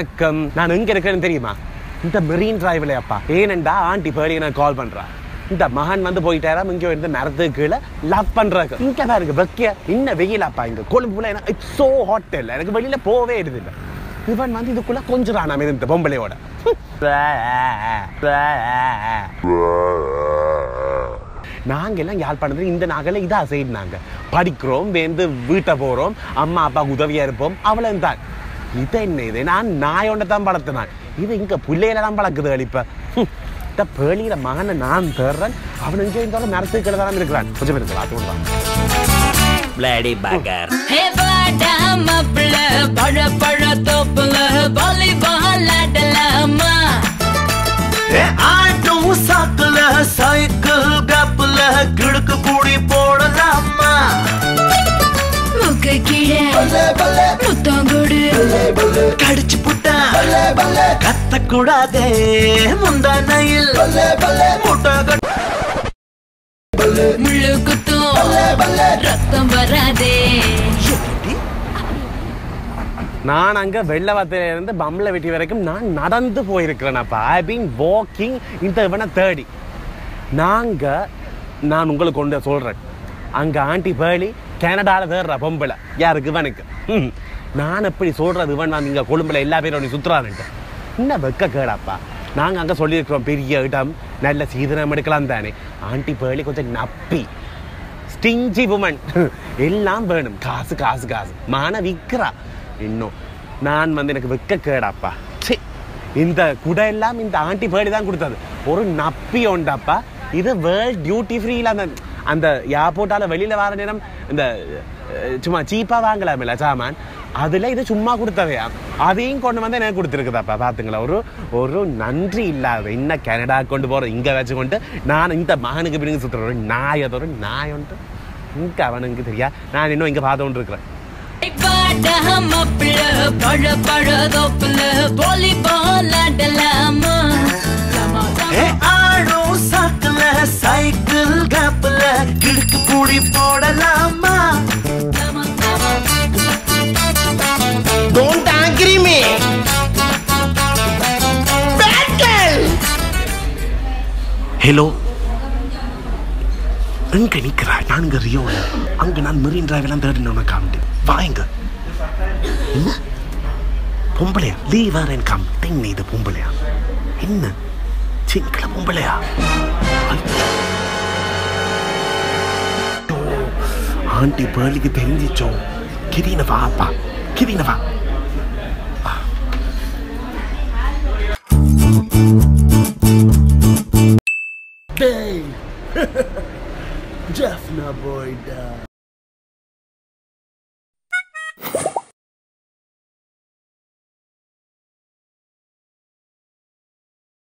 வணக்கம். நான் எங்க இருக்கேன்னு தெரியுமா? இந்த மெரீன் டிரைவ்ல அப்பா. ஏனண்டா ஆண்டி பேர்லி நான் கால் பண்றா. இந்த மகன் வந்து போயிட்டாராம் இங்க இருந்து மரத்துக்கு கீழே லவ் பண்றாங்க. இங்க பாருங்க வெக்கிய இன்ன வெயிலாப்பா இங்க கொழும்புல. இட்ஸ் சோ ஹாட் இல்ல, எனக்கு வெளியில போவே எடுதில்லை. இவன் வந்து இதுக்குள்ள கொஞ்சம் இந்த பொம்பளையோட நாங்க எல்லாம் யாழ்ப்பாணத்துல இந்த நாகல இதா செய்யினாங்க. படிக்கிறோம், வேந்து வீட்டை போறோம், அம்மா அப்பாவுக்கு உதவியா இருப்போம், அவ்வளவு தான். இது என்ன இது? நான் நாயோண்ட தான் வளர்த்தினான். இது இங்க பிள்ளையில தான் வளர்க்குது. இப்ப இந்த பேலியில மகனை நான் தேடுறேன். அவன் இங்கே இருந்தாலும் மரத்துக்கு தான் இருக்கிறான். கொஞ்சம் பேருக்கு பார்த்துக்கலாம். Bloody bugger. Hey, badam apple, pada pada topple, volleyball adalama. Hey, auto sakla, cycle gapla, kidku pudi podalama. Mukka kide, balle balle, muttangodu, balle balle, kadichu putta, balle balle, katta kudade, mundanail, balle balle, mutta முள்ளு குத்தும் ரத்தம் வராதே. நான் அங்க வெள்ளவத்தில இருந்து பம்ல வெட்டி வரைக்கும் நான் நடந்து போயிருக்கிறேன்ப்பா. ஐ பீன் வாக்கிங் இந்த இவனை தேடி. நான் உங்களுக்கு கொண்டு சொல்றேன். அங்க ஆண்டி பேர்லி கனடால தேடுற பொம்பளை யாருக்கு இவனுக்கு. நான் எப்படி சொல்றது? இவன் வந்து இங்க கொழும்புல எல்லா பேரும் சுத்துறான்ட்டு இன்னும் வெக்க கேடாப்பா. நாங்க அங்க சொல்லியிருக்கிறோம் பெரிய இடம், நல்ல சீதனம் எடுக்கலாம் தானே. ஆண்டி பேர்லி கொஞ்சம் நப்பி ஸ்டிஞ்சி உமன், எல்லாம் வேணும், காசு காசு காசு மான விற்கிறா. இன்னும் நான் வந்து எனக்கு வெக்க கேடாப்பா. இந்த குடை எல்லாம் இந்த ஆண்டி பேர்லி தான் கொடுத்தது. ஒரு நப்பி உண்டாப்பா. இது வேர்ல்ட் டியூட்டி ஃப்ரீல அந்த ஏர்போர்ட்டால வெளியில வர நேரம் இந்த சும்மா சீப்பா வாங்கலாமில்ல சாமான், அதுல இது சும்மா கொடுத்தவையா. அதையும் கொண்டு வந்து எனக்கு கொடுத்துருக்குதாப்பா. பாத்துங்களா, ஒரு நன்றி இல்லாத என்ன கனடா கொண்டு போறோம் இங்க வச்சு கொண்டு நான் இந்த மகனுக்கு பிடிங்க சுத்துறேன். நாயதொரு நாய் ஒன்று இங்க அவனுக்கு தெரியா. நான் இன்னும் இங்க பார்த்து கொண்டு இருக்கிறேன். badam apple, pada pada topple, volleyball adalama. Hey, auto sakla, cycle gapla, kidku pudi podalama. Don't agree me. Bad girl. Hello, எங்க நிக்கிறா? நான் இங்க ரியோல. அங்க நான் மெரீன் டிரைவ் எல்லாம் தேடினவன காமிட்டு வாங்க. என்ன பொம்பளையா? Leave her and come thing. இது பொம்பளையா? என்ன சிங்கள பொம்பளையா? ஆண்டி பேர்லிக்கு தெரிஞ்சிச்சோ. கிரீன வாப்பா, கிரீன வா.